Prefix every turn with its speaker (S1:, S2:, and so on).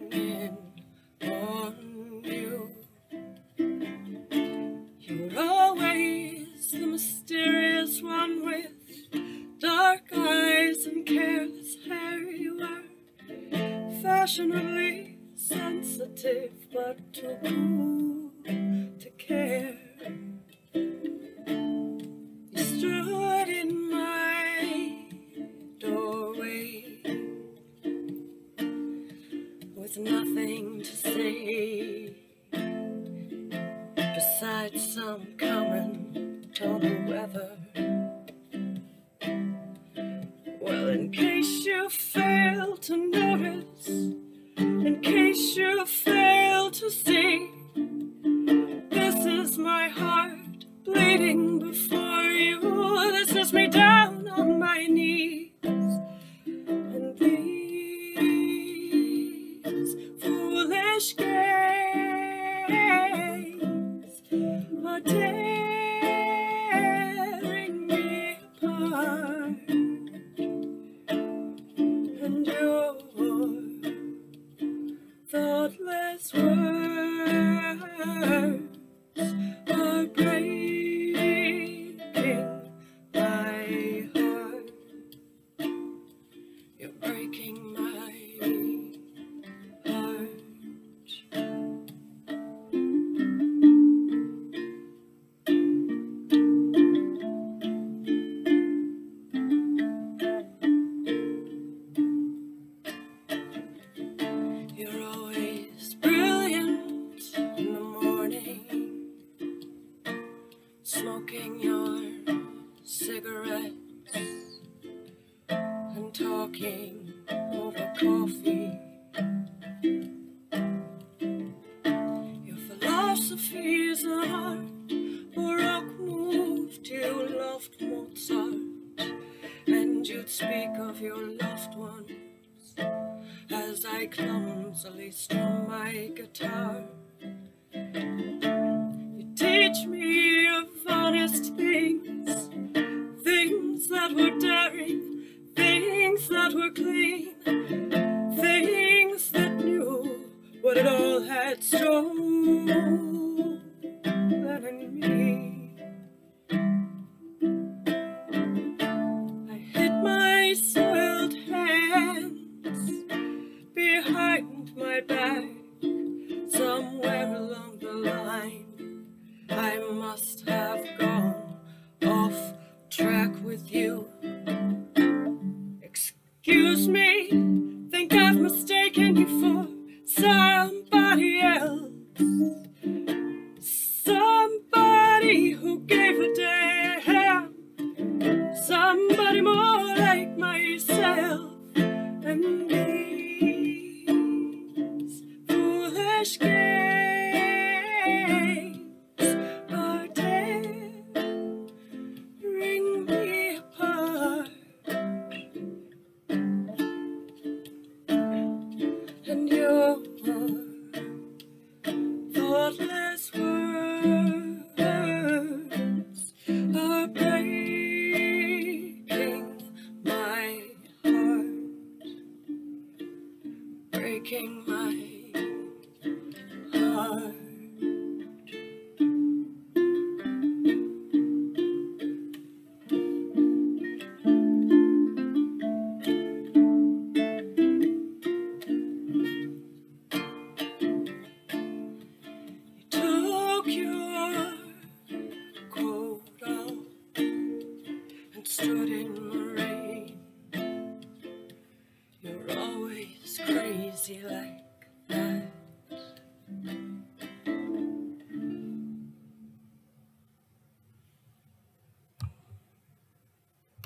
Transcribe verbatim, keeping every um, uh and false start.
S1: in on you. You're always the mysterious one with dark eyes and careless hair. You are fashionably sensitive, but too cool to care. You stood in my doorway with nothing to say besides some comment on the weather. Well, in case you fail to notice, in case you fail to see, this is my heart bleeding before you. This is me down on my knees. And these foolish games are tearing me apart. And your thoughtless words are breaking my heart. You're breaking my heart. You're always brilliant in the morning, smoking your cigarettes and talking over coffee. Your philosophy is an art. Baroque moved, you loved Mozart, and you'd speak of your loved ones as I clumsily strum my guitar. You teach me of honest things, things that were daring, things that were clean, things that knew what it all had stolen in me. I hid my soiled hands behind my back. Somewhere along the line I must have gone off track with you. Excuse me, think I've mistaken you for somebody else, somebody who gave a damn, somebody more like myself. And these foolish games are tearing me apart. And your thoughtless words are breaking my heart, breaking my heart. Took your coat off and stood in the rain. You're always crazy like